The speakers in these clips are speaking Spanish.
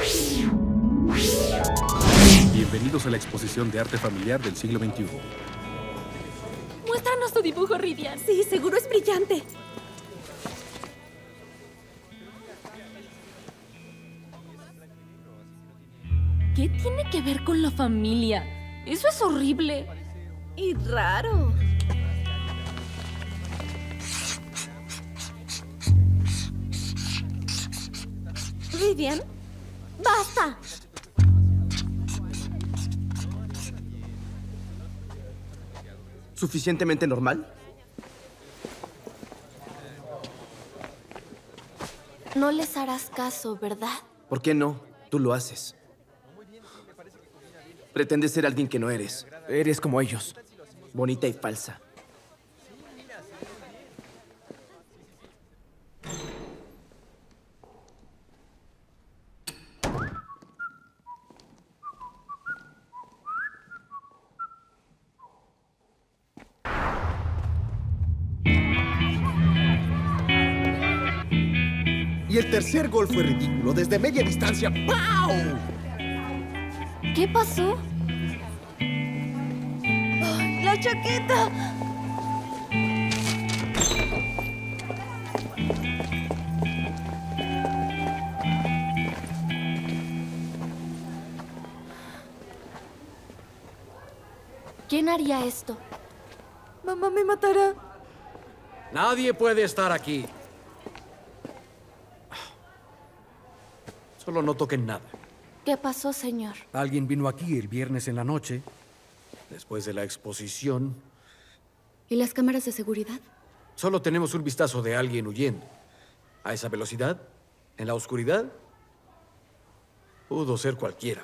Bienvenidos a la exposición de arte familiar del siglo XXI. Muéstranos tu dibujo, Ridian. Sí, seguro es brillante. ¿Qué tiene que ver con la familia? Eso es horrible. Y raro. Ridian, basta. ¿Suficientemente normal? No les harás caso, ¿verdad? ¿Por qué no? Tú lo haces. Pretendes ser alguien que no eres. Eres como ellos. Bonita y falsa. Y el tercer gol fue ridículo. Desde media distancia. ¡Pau! ¿Qué pasó? ¡Ay, la chaqueta! ¿Quién haría esto? Mamá me matará. Nadie puede estar aquí. Solo no toquen nada. ¿Qué pasó, señor? Alguien vino aquí el viernes en la noche, después de la exposición. ¿Y las cámaras de seguridad? Solo tenemos un vistazo de alguien huyendo. ¿A esa velocidad? ¿En la oscuridad? Pudo ser cualquiera.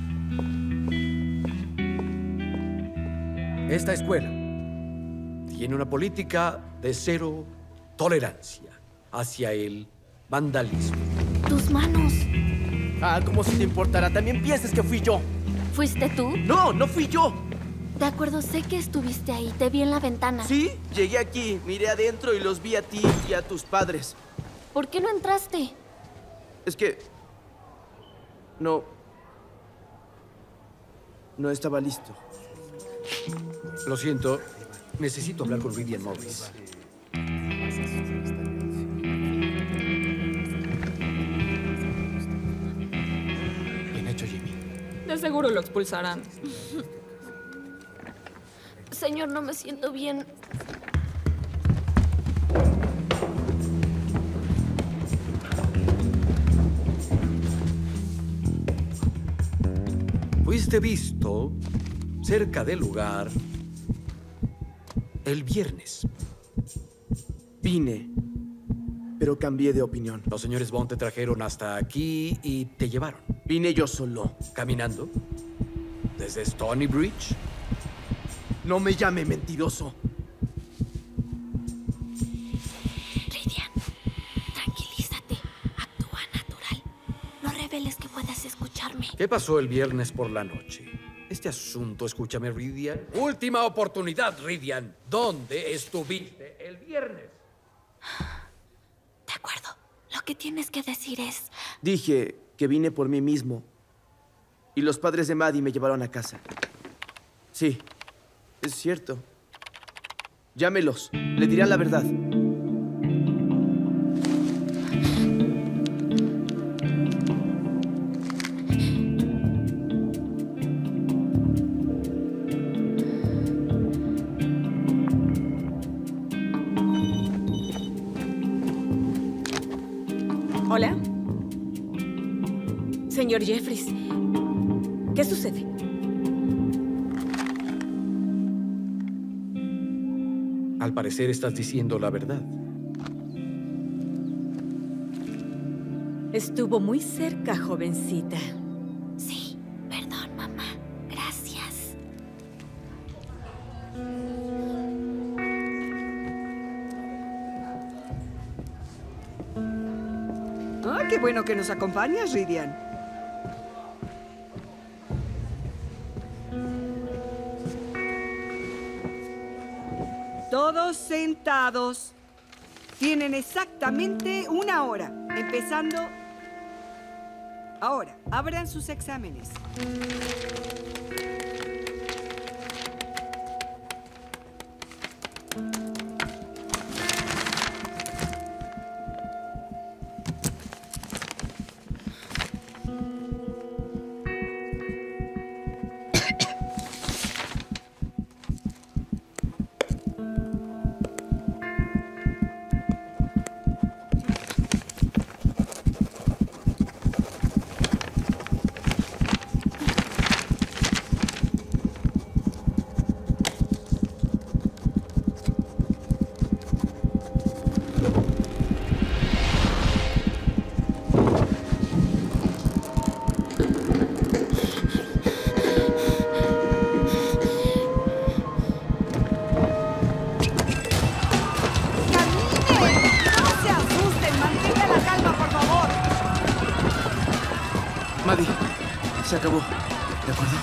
Esta escuela tiene una política de cero tolerancia hacia el vandalismo. ¡Tus manos! Ah, como si te importara. También piensas que fui yo. ¿Fuiste tú? No, no fui yo. De acuerdo, sé que estuviste ahí. Te vi en la ventana. Sí, llegué aquí, miré adentro y los vi a ti y a tus padres. ¿Por qué no entraste? Es que... No estaba listo. Lo siento, necesito hablar con Ridian Morris. Bien hecho, Jimmy. De seguro lo expulsarán. Señor, no me siento bien. Fuiste visto cerca del lugar el viernes. Vine, pero cambié de opinión. Los señores Bond te trajeron hasta aquí y te llevaron. Vine yo solo. ¿Caminando? ¿Desde Stony Bridge? No me llame mentiroso. Ridian, tranquilízate. Actúa natural. No reveles que puedas escucharme. ¿Qué pasó el viernes por la noche? Este asunto, escúchame, Ridian. Última oportunidad, Ridian. ¿Dónde estuviste el viernes? De acuerdo. Lo que tienes que decir es... Dije que vine por mí mismo. Y los padres de Maddie me llevaron a casa. Sí, es cierto. Llámelos. Le dirán la verdad. Hola. Señor Jeffries, ¿qué sucede? Al parecer estás diciendo la verdad. Estuvo muy cerca, jovencita. Sí, perdón, mamá. Gracias. Ah, qué bueno que nos acompañas, Ridian. Todos sentados. Tienen exactamente 1 hora, empezando Ahora, abran sus exámenes. Maddie, se acabó. ¿De acuerdo?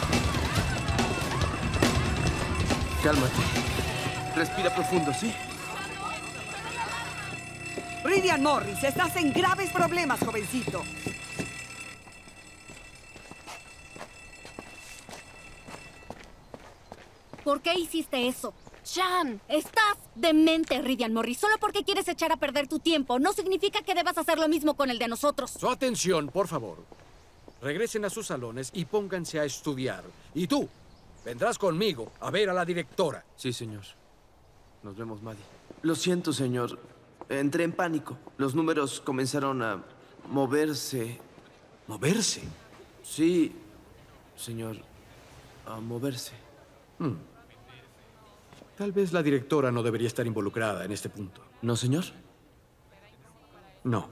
Cálmate. Respira profundo, ¿sí? Ridian Morris, estás en graves problemas, jovencito. ¿Por qué hiciste eso? Jan, estás demente, Ridian Morris. Solo porque quieres echar a perder tu tiempo no significa que debas hacer lo mismo con el de nosotros. Su atención, por favor. Regresen a sus salones y pónganse a estudiar. Y tú, vendrás conmigo a ver a la directora. Sí, señor. Nos vemos, Maddie. Lo siento, señor. Entré en pánico. Los números comenzaron a moverse. ¿Moverse? Sí, señor. A moverse. Tal vez la directora no debería estar involucrada en este punto. ¿No, señor? No.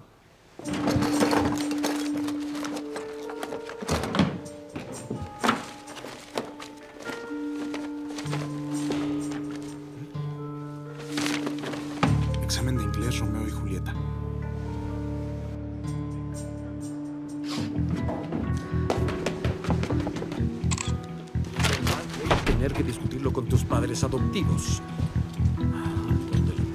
Examen de inglés, Romeo y Julieta. Tener que discutirlo con tus padres adoptivos. ¿Dónde lo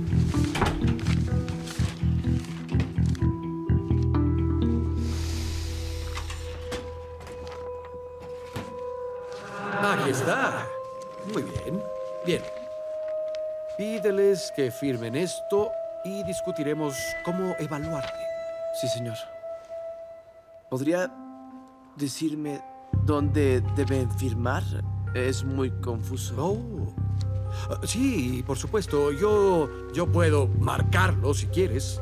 dejé? Aquí está. Muy bien. Bien. Pídeles que firmen esto y discutiremos cómo evaluarte. Sí, señor. ¿Podría decirme dónde deben firmar? Es muy confuso. Oh. Sí, por supuesto. Yo puedo marcarlo si quieres.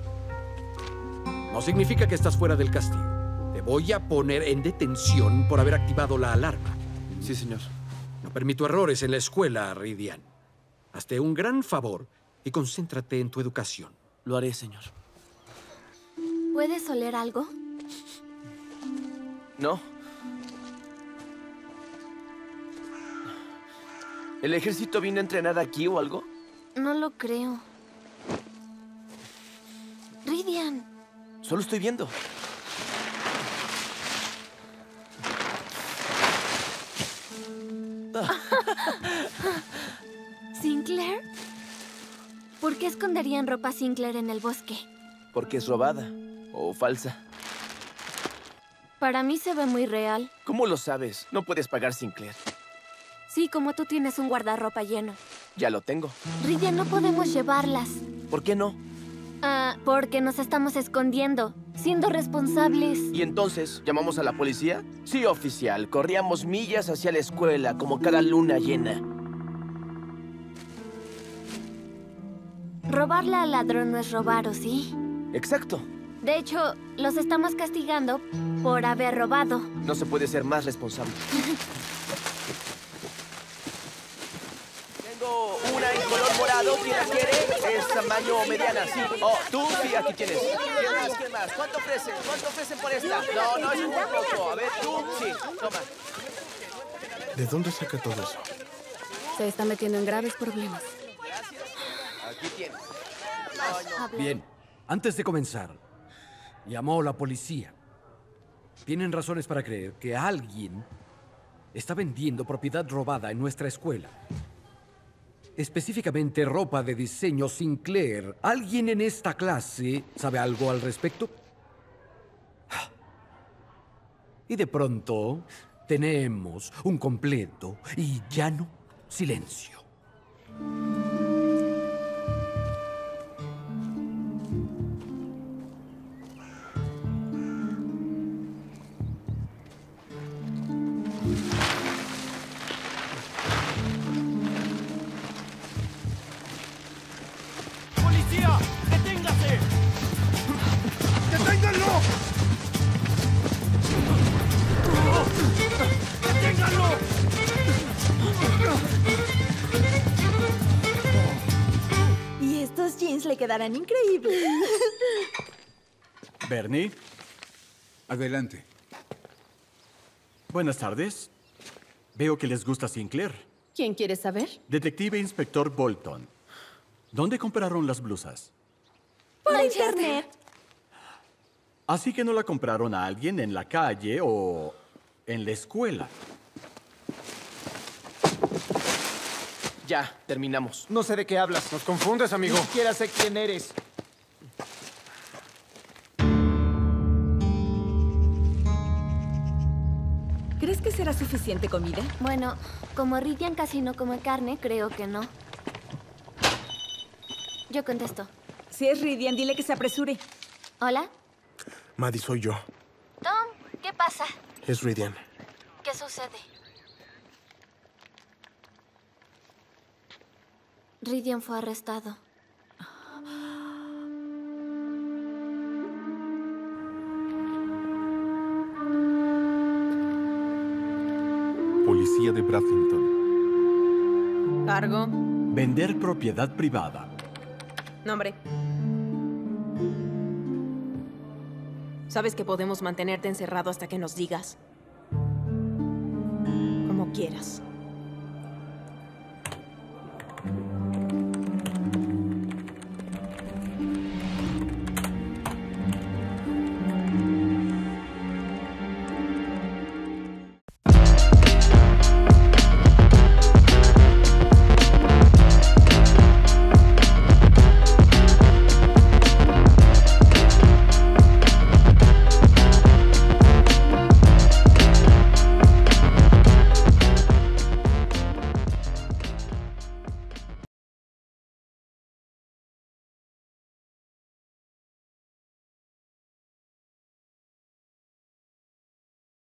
No significa que estás fuera del castigo. Te voy a poner en detención por haber activado la alarma. Sí, señor. No permito errores en la escuela, Ridian. Hazte un gran favor y concéntrate en tu educación. Lo haré, señor. ¿Puedes oler algo? ¿No? ¿El ejército vino a entrenar aquí o algo? No lo creo. Ridian. Solo estoy viendo. ¿Sinclair? ¿Por qué esconderían ropa Sinclair en el bosque? Porque es robada o falsa. Para mí se ve muy real. ¿Cómo lo sabes? No puedes pagar Sinclair. Sí, como tú tienes un guardarropa lleno. Ya lo tengo. Ridian, no podemos llevarlas. ¿Por qué no? Porque nos estamos escondiendo, siendo responsables. ¿Y entonces llamamos a la policía? Sí, oficial. Corríamos millas hacia la escuela como cada luna llena. Robarle al ladrón no es robar, ¿o sí? Exacto. De hecho, los estamos castigando por haber robado. No se puede ser más responsable. Tengo una en color morado. ¿Quién la quiere? Es tamaño mediana, sí. Oh, tú sí, aquí tienes. ¿Quién más? ¿Quién más? ¿Cuánto ofrecen? ¿Cuánto ofrecen por esta? No, es muy poco. A ver, tú sí. Toma. ¿De dónde saca todo eso? Se está metiendo en graves problemas. Aquí tienes. Bien, antes de comenzar, llamó la policía. Tienen razones para creer que alguien está vendiendo propiedad robada en nuestra escuela. Específicamente ropa de diseño Sinclair. ¿Alguien en esta clase sabe algo al respecto? Y de pronto tenemos un completo y llano silencio. ¡Policía! ¡Deténgase! ¡Deténganlo! ¡Deténganlo! Y estos jeans le quedarán increíbles. Bernie, Adelante. buenas tardes. Veo que les gusta Sinclair. ¿Quién quiere saber? Detective Inspector Bolton. ¿Dónde compraron las blusas? Por internet. Así que no la compraron a alguien en la calle o en la escuela. Ya, terminamos. No sé de qué hablas. Nos confundes, amigo. Ni siquiera sé quién eres. ¿Crees que será suficiente comida? Bueno, como Ridian casi no come carne, creo que no. Yo contesto. Si es Ridian, dile que se apresure. ¿Hola? Maddie, soy yo. Tom, ¿qué pasa? Es Ridian. ¿Qué sucede? Ridian fue arrestado. Policía de Bradlington. Cargo. Vender propiedad privada. Nombre. Sabes que podemos mantenerte encerrado hasta que nos digas. Como quieras.